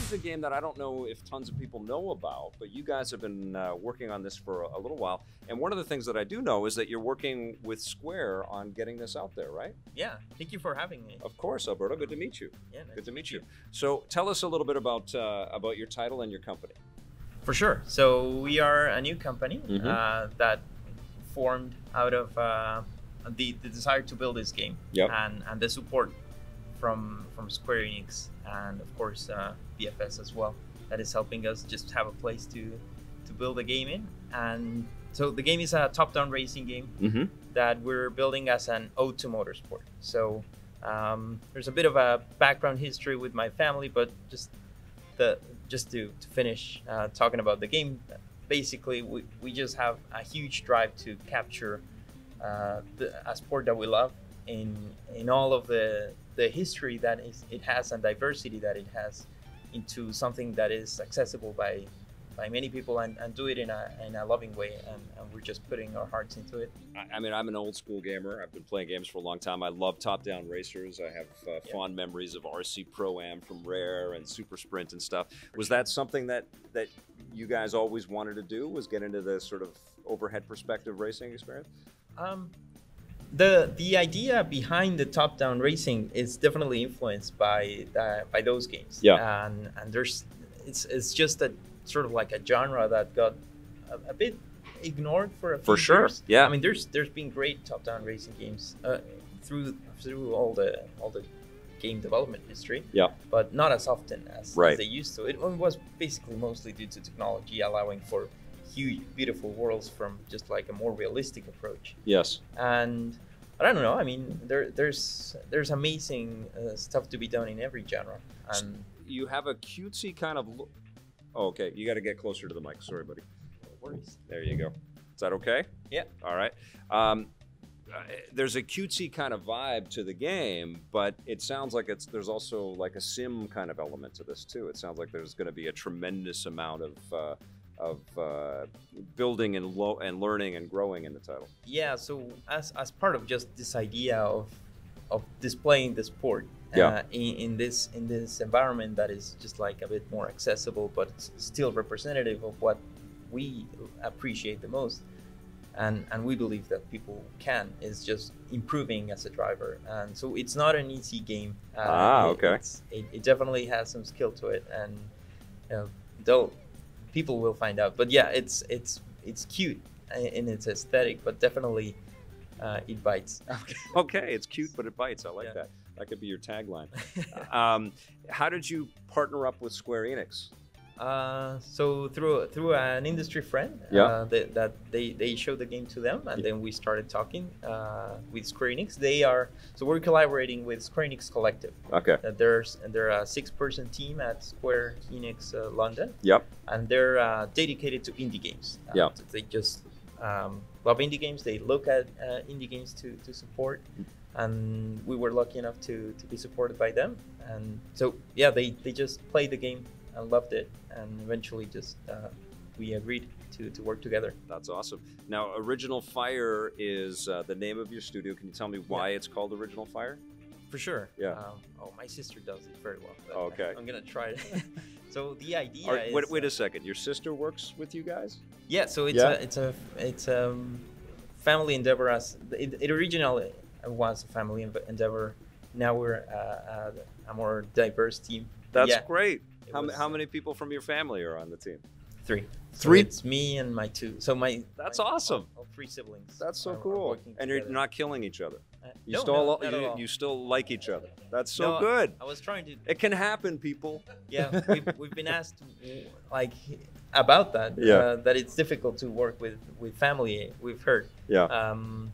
is a game that I don't know if tons of people know about, but you guys have been working on this for a little while. And one of the things that I do know is that you're working with Square on getting this out there, right? Yeah, thank you for having me. Of course, Alberto. Good to meet you. Yeah, nice Good to meet you. So tell us a little bit about your title and your company. For sure. So we are a new company that formed out of the desire to build this game, Yep. and the support from Square Enix, and of course BFS as well, that is helping us just have a place to build a game in. And so the game is a top-down racing game that we're building as an ode to motorsport. So there's a bit of a background history with my family, but just to finish talking about the game, basically we just have a huge drive to capture a sport that we love in all of the history that it has and diversity that it has, into something that is accessible by many people, and do it in a loving way, and we're just putting our hearts into it. I mean, I'm an old school gamer. I've been playing games for a long time. I love top-down racers. I have fond memories of RC Pro-Am from Rare and Super Sprint and stuff. Was that something that you guys always wanted to do, was get into the sort of overhead perspective racing experience? The idea behind the top-down racing is definitely influenced by those games. Yeah. And it's just a sort of like a genre that got a bit ignored for a few years. Yeah. I mean, there's been great top-down racing games through all the game development history. Yeah. But not as often as they used to. It was basically mostly due to technology allowing for huge, beautiful worlds from just like a more realistic approach. Yes. And I don't know. I mean, there's amazing stuff to be done in every genre. And you have a cutesy kind of look. Oh, okay. You got to get closer to the mic. Sorry, buddy. no worries. There you go. Is that okay? Yeah. All right. There's a cutesy kind of vibe to the game, but it sounds like there's also like a sim kind of element to this too. It sounds like there's going to be a tremendous amount of building and learning and growing in the title. Yeah. So as part of just this idea of displaying the sport in this environment that is just like a bit more accessible, but it's still representative of what we appreciate the most, and we believe that people can, is just improving as a driver. And so it's not an easy game. Okay. It definitely has some skill to it, and though people will find out. But yeah, it's cute in its aesthetic, but definitely it bites. Okay, it's cute, but it bites. I like that. That could be your tagline. How did you partner up with Square Enix? So through an industry friend, that they showed the game to them, and then we started talking with Square Enix. We're collaborating with Square Enix Collective. Okay. They're a 6-person team at Square Enix London. Yep. And they're dedicated to indie games. They just love indie games. They look at indie games to support, and we were lucky enough to be supported by them. And so they just played the game and loved it, and eventually just we agreed to work together. That's awesome. Now, Original Fire is the name of your studio. Can you tell me why it's called Original Fire? For sure. Yeah. My sister does it very well. Okay. I'm gonna try it. So the idea is. Wait a second. Your sister works with you guys? Yeah. So it's a family endeavor. It originally was a family endeavor. Now we're a more diverse team. That's great. How many people from your family are on the team? 3. Three? So it's me and my 2. So That's awesome. All 3 siblings. That's so are cool. working And you're together. not killing each other. No, not at all. You still like each other. That's so No, good. I was trying to. It can happen, people. Yeah, we've been asked like about that. That it's difficult to work with family. We've heard. Yeah.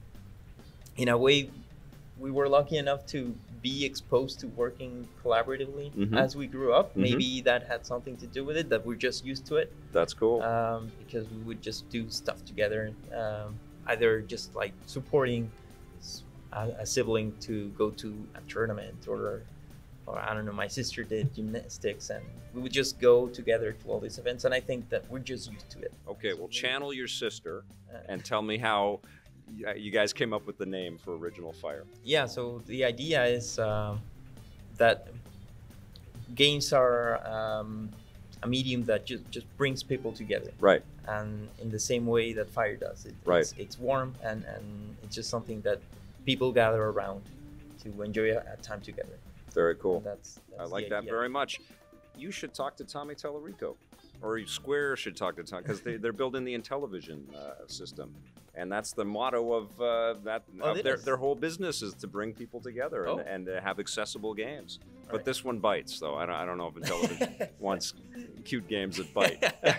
In a way, we were lucky enough to be exposed to working collaboratively as we grew up. Maybe that had something to do with it, that we're just used to it. That's cool. Because we would just do stuff together, either just like supporting a sibling to go to a tournament, or I don't know, my sister did gymnastics, and we would just go together to all these events, and I think that we're just used to it. Okay, well, channel your sister and tell me how you guys came up with the name for Original Fire. Yeah, so the idea is that games are a medium that just brings people together. Right. And in the same way that fire does, Right. it's warm and it's just something that people gather around to enjoy a time together. Very cool. And that's I like the that idea. very much. You should talk to Tommy Tellerico, or Square should talk to Tommy, because they're building the Intellivision system, and that's the motto of their whole business is to bring people together and have accessible games. But Right. this one bites, though. I don't know if Intellivision wants cute games that bite.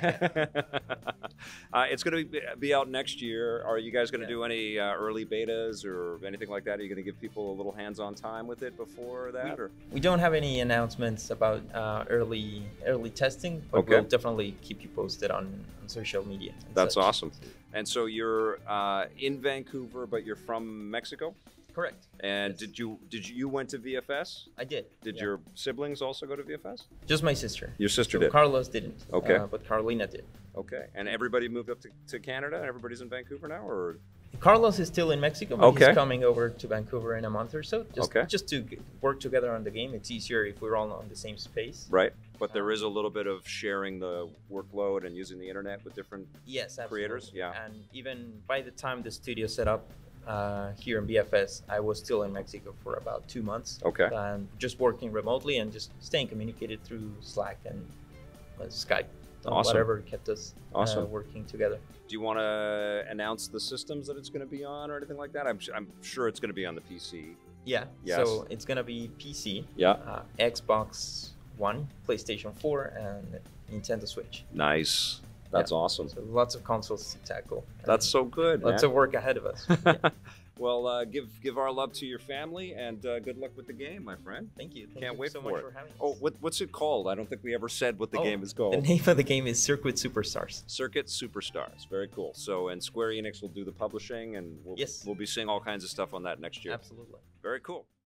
It's going to be out next year. Are you guys going to do any early betas or anything like that? Are you going to give people a little hands-on time with it before that? Or We don't have any announcements about early testing, but Okay. we'll definitely keep you posted on social media. And That's such. awesome. And so you're in Vancouver, but you're from Mexico. Correct. And Yes. did you went to VFS? I did. Did yeah. your siblings also go to VFS? Just my sister. Your sister So did. Carlos didn't. Okay. But Carolina did. Okay. And everybody moved up to Canada, and everybody's in Vancouver now, or Carlos is still in Mexico, but Okay. he's coming over to Vancouver in a month or so. Okay. Just to work together on the game. It's easier if we're all on the same space. right? But there is a little bit of sharing the workload and using the internet with different. Yes, absolutely. Creators, yeah. And even by the time the studio set up here in BFS, I was still in Mexico for about 2 months. Okay. And just working remotely and just staying communicated through Slack and Skype. Awesome. Whatever kept us Awesome. working together. Do you want to announce the systems that it's going to be on or anything like that? I'm sure it's going to be on the PC. Yeah. Yes. So it's gonna be PC, Yeah. Xbox One, PlayStation 4, and Nintendo Switch. Nice. That's awesome. So lots of consoles to tackle. and That's so good. lots man. of work ahead of us. Yeah. Well, give our love to your family and good luck with the game, my friend. Thank you. Thank Can't you wait so for much it. for having us. Oh, what's it called? I don't think we ever said what the Oh, game is The called. name of the game is Circuit Superstars. Circuit Superstars. Very cool. So, and Square Enix will do the publishing, and Yes. we'll be seeing all kinds of stuff on that next year. Absolutely. Very cool.